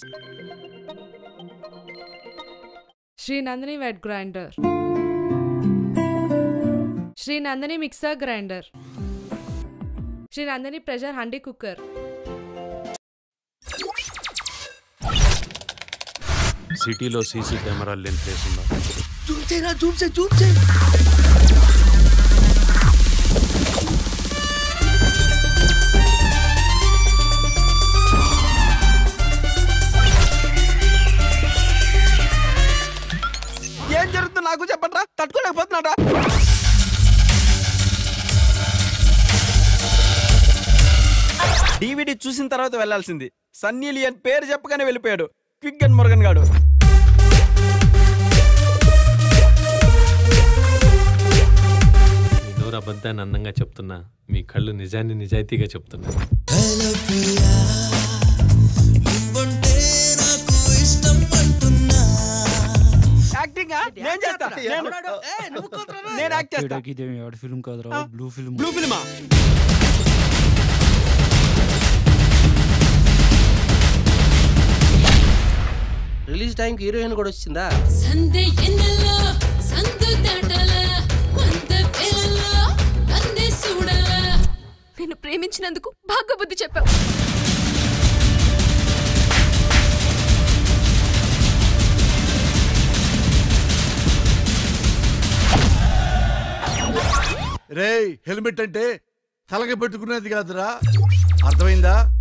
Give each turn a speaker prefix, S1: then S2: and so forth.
S1: Shri Nandini wet grinder. Shri Nandini mixer grinder. Shri Nandini pressure handi cooker.
S2: సిటీలో CC కెమెరాలు లేని place ఉందా?
S3: Zoom చేయి. ఏం జరుగుతుందో నాకు చెప్పండి, తట్టుకోలేకపోతున్నాడా? DVD చూసిన తర్వాత వెళ్లాల్సింది. సన్నీ లియోన్ పేరు చెప్పగానే వెళ్ళిపోయాడు క్విక్ అండ్ మురుగన్ గాడు.
S2: నోరు అబద్ధాన్ని అందంగా చెప్తున్నా, మీ కళ్ళు నిజాన్ని నిజాయితీగా చెప్తున్నా.
S3: యాక్టింగ్ నేను చేస్తా. నేను యాక్ట్ చేస్తా.
S4: ఫిల్మ్ కాదురా, బ్లూ ఫిల్మ్.
S3: బ్లూ ఫిల్మా?
S5: రిలీజ్ టైంకి హీరోయిన్ కూడా వచ్చిందా?
S6: నేను ప్రేమించినందుకు బాగా బుద్ధి చెప్పావు.
S7: రేయ్, హెల్మెట్ అంటే తలకి పెట్టుకునేది కాదురా, అర్థమైందా?